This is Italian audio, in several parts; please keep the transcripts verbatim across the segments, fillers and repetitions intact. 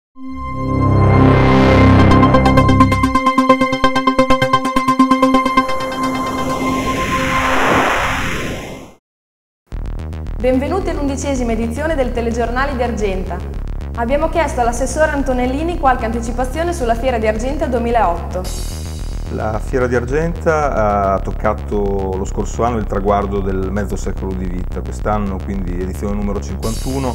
Benvenuti all'undicesima edizione del Telegiornale di Argenta. Abbiamo chiesto all'assessore Antonellini qualche anticipazione sulla Fiera di Argenta duemilaotto. La Fiera di Argenta ha toccato lo scorso anno il traguardo del mezzo secolo di vita, quest'anno quindi edizione numero cinquantuno,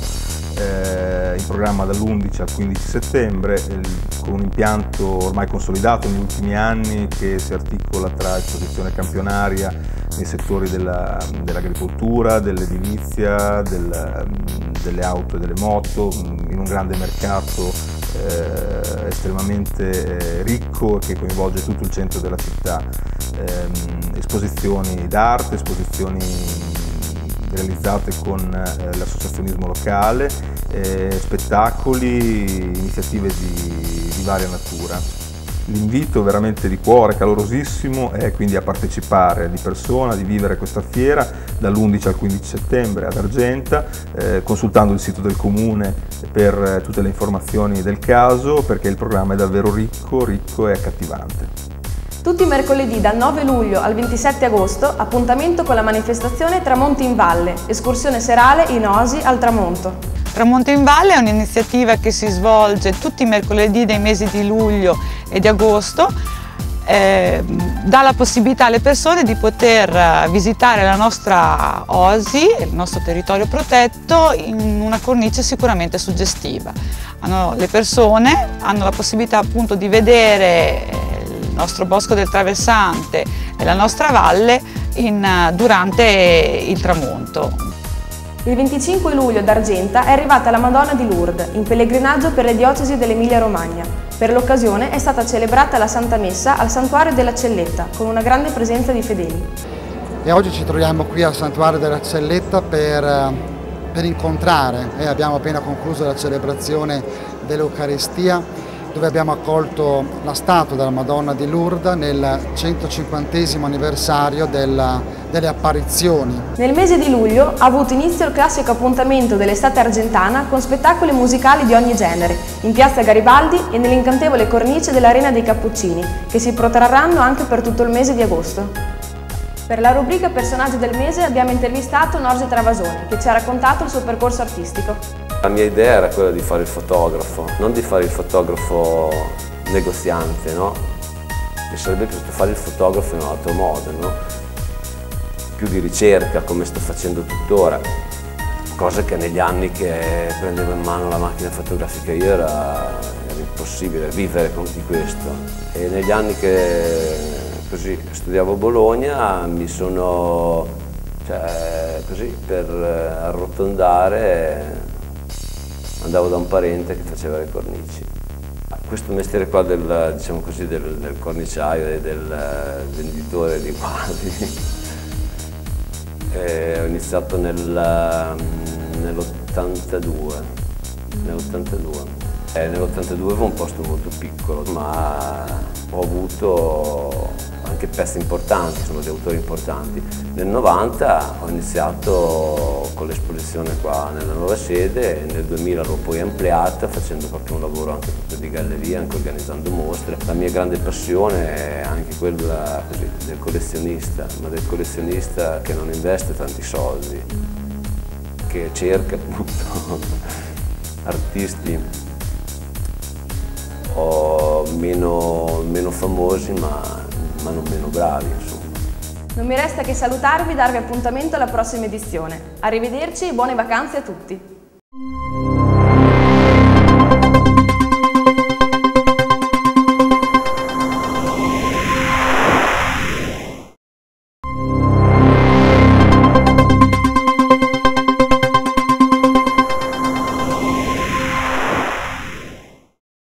eh, in programma dall'undici al quindici settembre, eh, con un impianto ormai consolidato negli ultimi anni che si articola tra esposizione campionaria nei settori dell'agricoltura, dell dell'edilizia, del, delle auto e delle moto, in un grande mercato eh, estremamente eh, ricco che coinvolge tutto il centro della città. Eh, esposizioni d'arte, esposizioni realizzate con eh, l'associazionismo locale, eh, spettacoli, iniziative di, di varia natura. L'invito veramente di cuore, calorosissimo, è quindi a partecipare di persona, di vivere questa fiera dall'undici al quindici settembre ad Argenta, eh, consultando il sito del Comune per eh, tutte le informazioni del caso, perché il programma è davvero ricco, ricco e accattivante. Tutti i mercoledì dal nove luglio al ventisette agosto, appuntamento con la manifestazione Tramonti in Valle, escursione serale in oasi al tramonto. Tramonti in Valle è un'iniziativa che si svolge tutti i mercoledì dei mesi di luglio e di agosto, eh, dà la possibilità alle persone di poter visitare la nostra oasi, il nostro territorio protetto, in una cornice sicuramente suggestiva. Hanno, le persone hanno la possibilità appunto di vedere il nostro bosco del traversante e la nostra valle in, durante il tramonto. Il venticinque luglio ad Argenta è arrivata la Madonna di Lourdes, in pellegrinaggio per le diocesi dell'Emilia Romagna. Per l'occasione è stata celebrata la Santa Messa al Santuario della Celletta, con una grande presenza di fedeli. E oggi ci troviamo qui al Santuario della Celletta per, per incontrare, e abbiamo appena concluso la celebrazione dell'Eucaristia, dove abbiamo accolto la statua della Madonna di Lourdes nel centocinquantesimo anniversario della, delle apparizioni. Nel mese di luglio ha avuto inizio il classico appuntamento dell'estate argentana con spettacoli musicali di ogni genere, in piazza Garibaldi e nell'incantevole cornice dell'Arena dei Cappuccini, che si protrarranno anche per tutto il mese di agosto. Per la rubrica Personaggi del mese abbiamo intervistato Norge Travasoni, che ci ha raccontato il suo percorso artistico. La mia idea era quella di fare il fotografo, non di fare il fotografo negoziante, no? Mi sarebbe piaciuto fare il fotografo in un altro modo, no? Più di ricerca, come sto facendo tuttora, cosa che negli anni che prendevo in mano la macchina fotografica io era, era impossibile vivere con di questo. E negli anni che così studiavo a Bologna mi sono, cioè, così per arrotondare, andavo da un parente che faceva le cornici. Questo mestiere qua del, diciamo così, del, del corniciaio e del venditore di quadri eh, ho iniziato nel, nell'ottantadue. nell'ottantadue. Eh, nell'ottantadue avevo un posto molto piccolo, ma ho avuto anche pezzi importanti, sono degli autori importanti. Nel novanta ho iniziato con l'esposizione qua nella nuova sede e nel duemila l'ho poi ampliata facendo proprio un lavoro anche proprio di galleria, anche organizzando mostre. La mia grande passione è anche quella così, del collezionista, ma del collezionista che non investe tanti soldi, che cerca appunto artisti o meno, meno famosi ma, ma non meno bravi, insomma. Non mi resta che salutarvi e darvi appuntamento alla prossima edizione. Arrivederci e buone vacanze a tutti!